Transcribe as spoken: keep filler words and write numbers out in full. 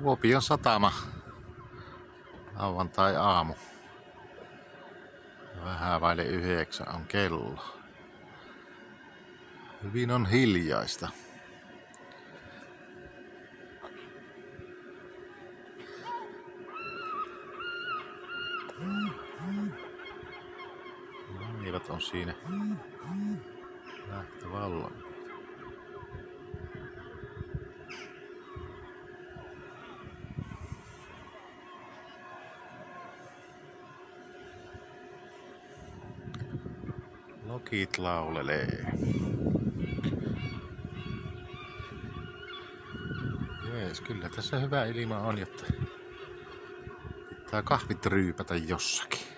Kuopion satama. Lauantai-aamu. Vähän vaille yhdeksän on kello. Hyvin on hiljaista. Laivat on siinä lähtövallan. Lokit laulelee. Jees, kyllä tässä hyvä ilma on, jotta pitää kahvit ryypätä jossakin.